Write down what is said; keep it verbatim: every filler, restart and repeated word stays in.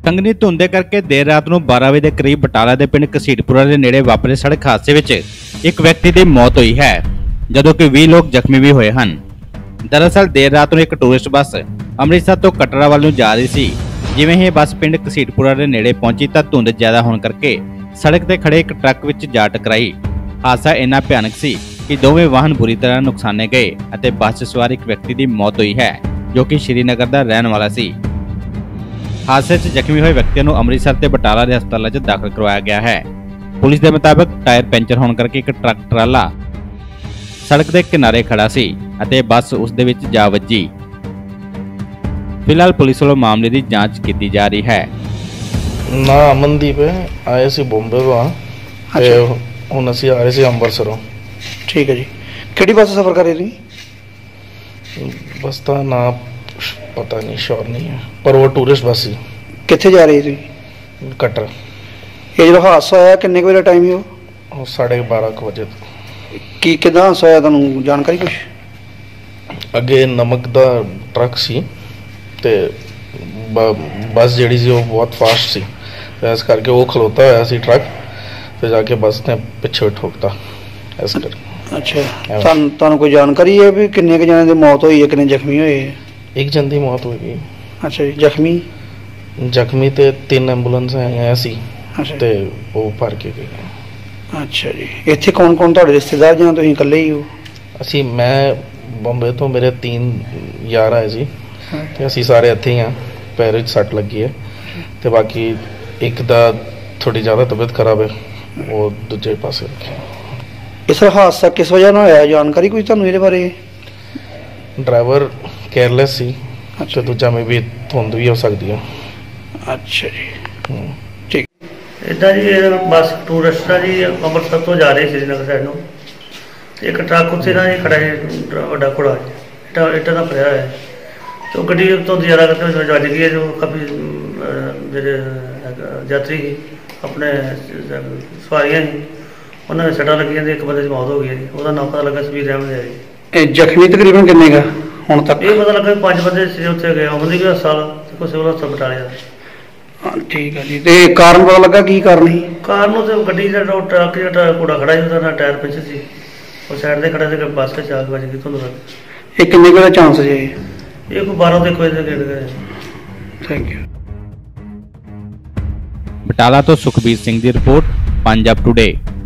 ਸੰਘਣੀ ਧੁੰਦ ਦੇ ਕਰਕੇ ਦੇਰ ਰਾਤ ਨੂੰ ਬਾਰਾਂ ਵਜੇ ਦੇ ਕਰੀਬ ਬਟਾਲਾ ਦੇ ਪਿੰਡ ਘਸੀਟਪੁਰਾ ਦੇ ਨੇੜੇ ਵਾਪਰੇ ਸੜਕ ਹਾਦਸੇ ਵਿੱਚ ਇੱਕ ਵਿਅਕਤੀ ਦੀ ਮੌਤ ਹੋਈ ਹੈ, ਜਦੋਂ ਕਿ ਵੀਹ ਲੋਕ ਜ਼ਖਮੀ ਵੀ ਹੋਏ ਹਨ। ਦਰਅਸਲ ਦੇਰ ਰਾਤ ਨੂੰ ਇੱਕ ਟੂਰਿਸਟ ਬੱਸ ਅੰਮ੍ਰਿਤਸਰ ਤੋਂ ਕਟੜਾ ਵੱਲ ਨੂੰ ਜਾ ਰਹੀ ਸੀ। ਜਿਵੇਂ ਹੀ ਬੱਸ ਪਿੰਡ ਘਸੀਟਪੁਰਾ ਦੇ ਨੇੜੇ ਪਹੁੰਚੀ ਤਾਂ ਧੁੰਦ ਜ਼ਿਆਦਾ ਹੋਣ ਕਰਕੇ ਸੜਕ ਤੇ ਖੜੇ ਇੱਕ ਟਰੱਕ ਵਿੱਚ ਜਾ ਟਕਰਾਈ। ਹਾਦਸਾ ਇੰਨਾ ਭਿਆਨਕ ਸੀ ਕਿ ਦੋਵੇਂ ਵਾਹਨ ਬੁਰੀ ਤਰ੍ਹਾਂ ਨੁਕਸਾਨੇ ਗਏ ਅਤੇ ਬੱਸ ਸਵਾਰ ਇੱਕ ਵਿਅਕਤੀ ਦੀ ਮੌਤ ਹੋਈ ਹੈ, ਜੋ ਕਿ ਸ਼੍ਰੀਨਗਰ ਦਾ ਰਹਿਣ ਵਾਲਾ ਸੀ। ਹਾਦਸੇ 'ਚ ਜ਼ਖਮੀ ਹੋਏ ਵਿਅਕਤੀਆਂ ਨੂੰ ਅੰਮ੍ਰਿਤਸਰ ਤੇ ਬਟਾਲਾ ਦੇ ਹਸਪਤਾਲਾਂ 'ਚ ਦਾਖਲ ਕਰਵਾਇਆ ਗਿਆ ਹੈ। ਪੁਲਿਸ ਦੇ ਮੁਤਾਬਕ ਟਾਇਰ ਪੈਂਚਰ ਹੋਣ ਕਰਕੇ ਇੱਕ ਟਰੱਕ ਟਰਾਲਾ ਸੜਕ ਦੇ ਕਿਨਾਰੇ ਖੜਾ ਸੀ ਅਤੇ ਬੱਸ ਉਸ ਦੇ ਵਿੱਚ ਜਾ ਵੱਜੀ। ਫਿਲਹਾਲ ਪੁਲਿਸ ਵੱਲੋਂ ਮਾਮਲੇ ਦੀ ਜਾਂਚ ਕੀਤੀ ਜਾ ਰਹੀ ਹੈ। ਨਾ ਅਮਨਦੀਪ ਹੈ, ਆਏ ਸੀ ਬੰਬੇ ਤੋਂ ਤੇ ਹੁਣ ਅਸੀਂ ਆ ਰਹੇ ਸੀ ਅੰਮ੍ਰਿਤਸਰੋਂ। ਠੀਕ ਹੈ ਜੀ। ਕਿਹੜੀ ਬੱਸ ਸਫ਼ਰ ਕਰ ਰਹੇ ਸੀ? ਬੱਸ ਦਾ ਨਾ ਪਤਾ ਨਹੀਂ, ਸ਼ੋਰ ਨਹੀਂ ਹੈ, ਪਰ ਉਹ ਟੂਰਿਸਟ ਬੱਸ ਸੀ। ਕਿੱਥੇ ਜਾ ਰਹੇ ਸੀ? ਕਟਰਾ। ਇਹ ਜਿਹੜਾ ਹਾਦਸਾ ਹੋਇਆ ਕਿੰਨੇ ਕੁ ਵਜੇ ਦਾ ਟਾਈਮ ਸੀ? ਉਹ ਸਾਢੇ ਬਾਰਾਂ ਕੁ ਵਜੇ। ਕੀ ਕਿੱਦਾਂ ਹਾਦਸਾ ਹੋਇਆ, ਤੁਹਾਨੂੰ ਜਾਣਕਾਰੀ ਕੁਛ? ਅੱਗੇ ਨਮਕ ਦਾ ਟਰੱਕ ਸੀ ਤੇ ਬੱਸ ਜਿਹੜੀ ਸੀ ਉਹ ਬਹੁਤ ਫਾਸਟ ਸੀ, ਇਸ ਕਰਕੇ ਉਹ ਖਲੋਤਾ ਹੋਇਆ ਸੀ ਟਰੱਕ ਤੇ ਜਾ ਕੇ ਬੱਸ ਨੇ ਪਿੱਛੇ ਠੋਕਤਾ ਇਸ ਕਰਕੇ। ਅੱਛਾ, ਤੁਹਾਨੂੰ ਤੁਹਾਨੂੰ ਕੋਈ ਜਾਣਕਾਰੀ ਹੈ ਵੀ ਕਿੰਨੇ ਕੁ ਜਣਿਆਂ ਦੀ ਮੌਤ ਹੋਈ ਹੈ, ਕਿੰਨੇ ਜ਼ਖਮੀ ਹੋਏ ਹੈ? ਇੱਕ ਜਣ ਦੀ ਮੌਤ ਹੋ ਗਈ। ਅੱਛਾ ਜੀ। ਜ਼ਖਮੀ ਜ਼ਖਮੀ ਤੇ ਤਿੰਨ ਐਂਬੂਲੈਂਸ ਆਈਆਂ ਸੀ ਤੇ ਉਹ ਭਰ ਕੇ ਗਏ। ਅੱਛਾ ਜੀ। ਇੱਥੇ ਕੌਣ ਕੌਣ ਤੁਹਾਡੇ ਰਿਸ਼ਤੇਦਾਰ ਜਾਂ ਤੁਸੀਂ ਇਕੱਲੇ ਹੀ ਹੋ? ਅਸੀਂ ਮੈਂ ਬੰਬੇ ਤੋਂ ਮੇਰੇ ਤਿੰਨ ਯਾਰ ਆਏ ਸੀ ਤੇ ਅਸੀਂ ਸਾਰੇ ਇੱਥੇ ਹੀ ਹਾਂ। ਪੈਰ ਵਿੱਚ ਸੱਟ ਲੱਗੀ ਹੈ ਤੇ ਬਾਕੀ ਇੱਕ ਦਾ ਥੋੜੀ ਜ਼ਿਆਦਾ ਤਬੀਅਤ ਖਰਾਬ ਹੈ, ਉਹ ਦੂਜੇ ਪਾਸੇ ਰੱਖਿਆ। ਇਸ ਹਾਦਸਾ ਕਿਸ ਵਜ੍ਹਾ ਨਾਲ ਹੋਇਆ, ਜਾਣਕਾਰੀ ਕੋਈ ਤੁਹਾਨੂੰ ਇਹਦੇ ਬਾਰੇ? ਡਰਾਈਵਰ ਕੇਅਰਲੈਸ ਸੀ ਤੇ ਦੂਜਾ ਮੇ ਵੀ ਧੁੰਦ ਵੀ ਹੋ ਸਕਦੀ ਹੈ। ਅੱਛਾ ਜੀ। ਠੀਕ। ਇੱਦਾਂ ਜੀ ਬੱਸ ਟੂਰਿਸਟ ਆ ਜੀ, ਅੰਮ੍ਰਿਤਸਰ ਤੋਂ ਜਾ ਰਹੇ ਸ਼੍ਰੀਨਗਰ ਸਾਈਡ ਨੂੰ, ਤੇ ਇੱਕ ਟਰੱਕ ਉੱਥੇ ਨਾ ਜੀ ਖੜਾ ਹੈ, ਵੱਡਾ ਘੋੜਾ ਇੱਟਾਂ ਇੱਟਾਂ ਦਾ ਭਰਿਆ ਹੋਇਆ, ਤੇ ਉਹ ਗੱਡੀ ਤੋਂ ਜ਼ਿਆਦਾ ਕਰਕੇ ਵੱਜ ਗਈ ਹੈ। ਜੋ ਕਾਫੀ ਜਿਹੜੇ ਯਾਤਰੀ ਸੀ, ਆਪਣੇ ਸਵਾਰੀਆਂ ਸੀ, ਉਹਨਾਂ ਦੇ ਸੱਟਾਂ ਲੱਗੀਆਂ ਤੇ ਇੱਕ ਬੰਦੇ ਦੀ ਮੌਤ ਹੋ ਗਈ ਹੈ ਜੀ। ਉਹਦਾ ਨਾਮ ਪਤਾ ਲੱਗਾ ਸਵੀਰ ਅਹਿਮਦ ਹੈ ਜੀ। ਇਹ ਜ਼ਖਮੀ ਤਕਰੀਬਨ ਕਿੰਨੇ ਗਾ ਹੁਣ ਤੱਕ? ਇਹ ਪਤਾ ਲੱਗਾ ਪੰਜ ਬੰਦੇ ਸੀ ਉੱਥੇ ਗਏ, ਅਮਨਦੀਪ ਹਸਪਤਾਲ ਤੇ ਕੋਈ ਸਿਵਲ ਹਸਪਤਾਲ ਬਟਾਲੇ ਦਾ। ਹਾਂ ਠੀਕ ਹੈ ਜੀ। ਤੇ ਕਾਰਨ ਪਤਾ ਲੱਗਾ ਕੀ ਕਾਰਨ ਸੀ? ਕਾਰਨ ਉਹ ਤੇ ਗੱਡੀ ਦਾ ਟਰੱਕ ਜਿਹੜਾ ਘੋੜਾ ਖੜਾ ਸੀ, ਉਹਦਾ ਨਾਲ ਟਾਇਰ ਪਿੱਛੇ ਸੀ, ਉਹ ਸਾਈਡ ਤੇ ਖੜਾ ਸੀ, ਬੱਸ ਵਿੱਚ ਆਗ ਵੱਜ ਗਈ ਤੁਹਾਨੂੰ ਲੱਗ। ਇਹ ਕਿੰਨੇ ਕੁ ਦਾ ਚਾਂਸ ਜੇ? ਇਹ ਕੋਈ ਬਾਰਾਂ ਦੇ ਕੋਈ ਦੇ ਗੇੜ ਗਏ। Thank you. ਬਟਾਲਾ ਤੋਂ ਸੁਖਬੀਰ ਸਿੰਘ ਦੀ ਰਿਪੋਰਟ, ਪੰਜਾਬ ਟੁਡੇ।